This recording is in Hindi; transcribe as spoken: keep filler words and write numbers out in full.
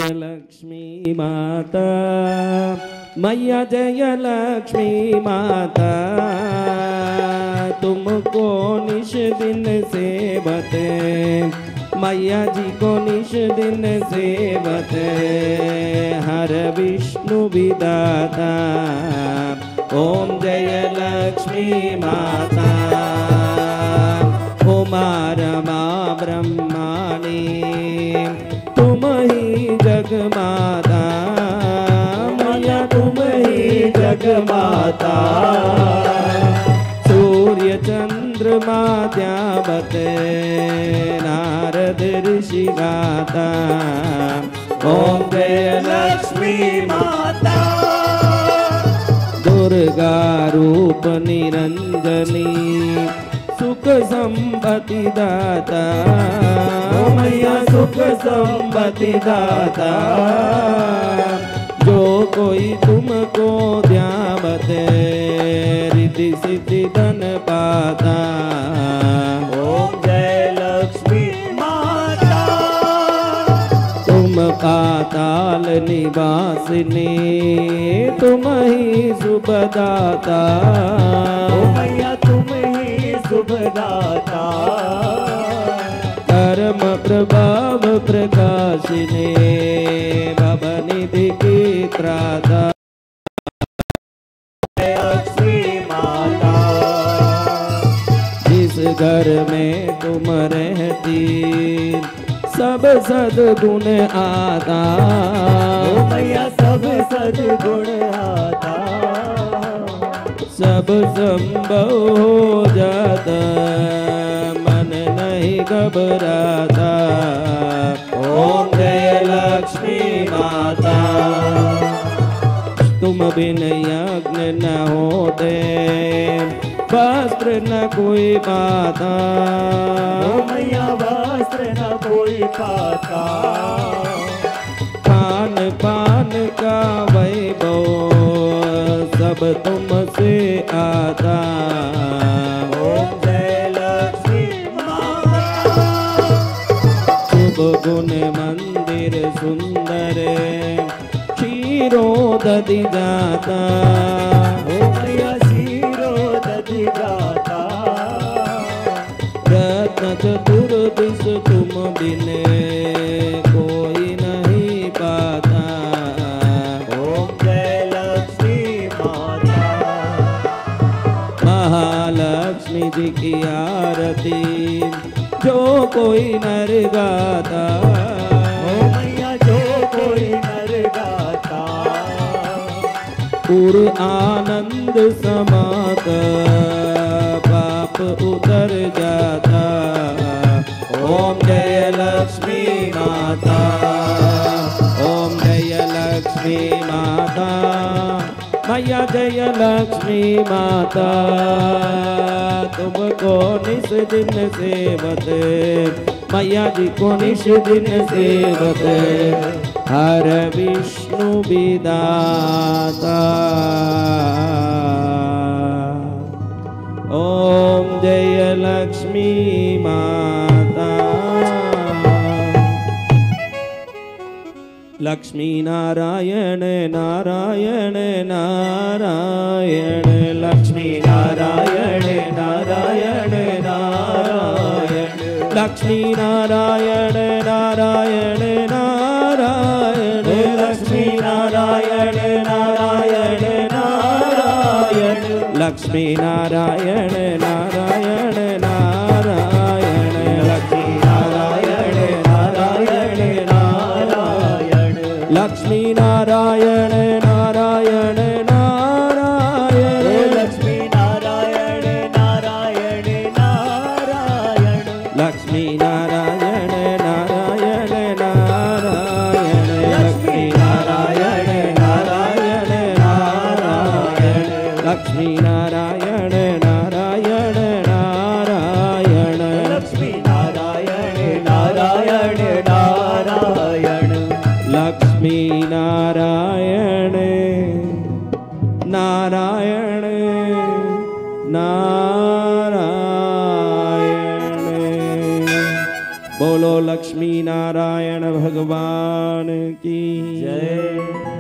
लक्ष्मी माता, मैया जय लक्ष्मी माता, तुमको निश दिन सेवत, मैया जी को निश दिन सेवत, हर विष्णु विदाता, ओम जय लक्ष्मी माता। उमा रमा ब्रह्माणी तुम ही जगमाता, मैया तुम ही जगमाता, सूर्य चंद्रमा द्यावत, नारद ऋषि गाता, ओम जय लक्ष्मी माता। दुर्गा रूप निरंजनी सुख संपत्ति दाता, मैया सुख संपत्ति दाता, जो कोई तुमको ध्यावत, रिद्धि सिद्धि धन पाता, ओम जय लक्ष्मी माता। तुम पाताल निवासिनी, तुम ही शुभदाता, मैया तुम ही शुभदाता, कर्म प्रभाव प्रकाशिनी, भवनिधि की त्राता, लक्ष्मी माता। जिस घर में तुम रहती, सब सद्गुण आता, मैया सब सद्गुण आता, सब संभव हो जाता, मन नहीं घबराता, ओम जय लक्ष्मी माता। तुम बिन यज्ञ न होते, वस्त्र न कोई पाता, मैया वस्त्र न कोई पाता, खान पान का वैभव सब तुमसे आता, ओम जय लक्ष्मी माता। शुभ गुण मंदिर सुंदर, क्षीरो दधि जाता, मैया क्षीरो दधि जाता, रत्न चतुर्दिश तुम बिन कोई नहीं पाता, ओम जय लक्ष्मी माता। महालक्ष्मी जी की आरती जो कोई नर गाता, मैया जो कोई नर गाता, पूर आनंद समाता, पाप उतर जाता, ओम जय लक्ष्मी माता, ओम जय लक्ष्मी माता, मैया जय लक्ष्मी माता। तुमको निस दिन सेवत, मैया जी को निस दिन सेवत, हर विष्णु विदाता, ओम जय लक्ष्मी माता। लक्ष्मी नारायण नारायण नारायण, लक्ष्मी नारायण नारायण नारायण, लक्ष्मी नारायण नारायण नारायण, लक्ष्मी नारायण नारायण नारायण, लक्ष्मी नारायण नारायण नारायण, लक्ष्मी नारायण नारायण नारायण, लक्ष्मी नारायण नारायण नारायण, लक्ष्मी नारायण नारायण नारायण, लक्ष्मी नारायण नारायण नारायण, लक्ष्मी नारायण नारायण नारायण, लक्ष्मी नारायण नारायण नारायण, लक्ष्मी नारायण नारायण नारायण, लक्ष्मी नारायण नारायण नारायण। बोलो लक्ष्मी नारायण भगवान। भगवान की जय।